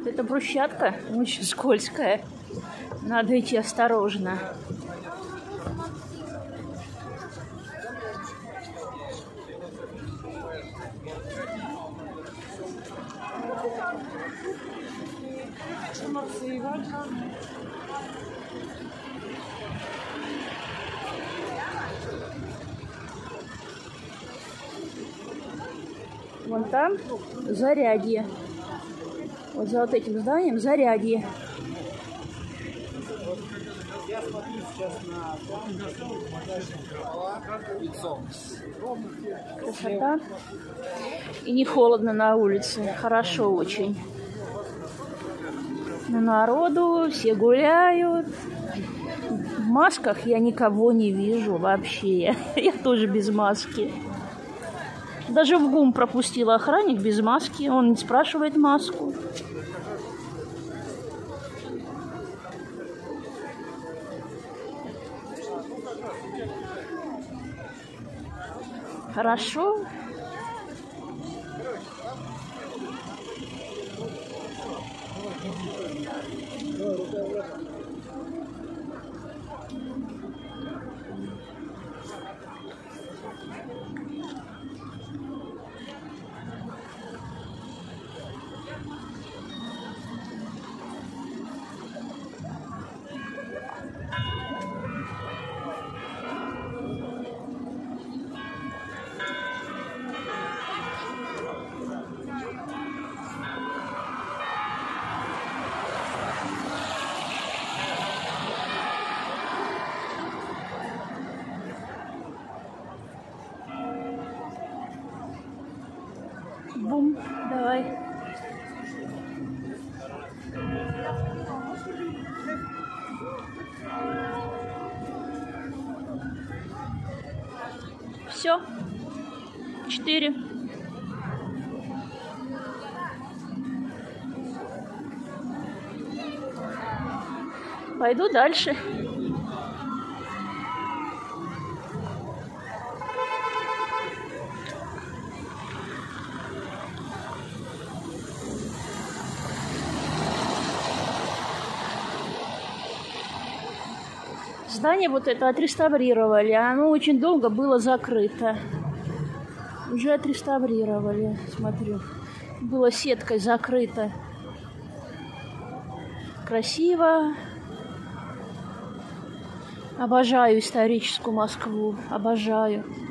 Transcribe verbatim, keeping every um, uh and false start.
Эта брусчатка очень скользкая. Надо идти осторожно. Вон там Зарядье. Вот за вот этим зданием Зарядье. Я смотрю сейчас на Красота. И не холодно на улице. Хорошо очень. Но народу, все гуляют. В масках я никого не вижу вообще. Я тоже без маски. Даже в ГУМ пропустила охранник без маски. Он не спрашивает маску. Хорошо. Бум, давай. Все. Четыре. Пойду дальше. Здание вот это отреставрировали. Оно очень долго было закрыто. Уже отреставрировали. Смотрю. Было сеткой закрыто. Красиво. Обожаю историческую Москву. Обожаю.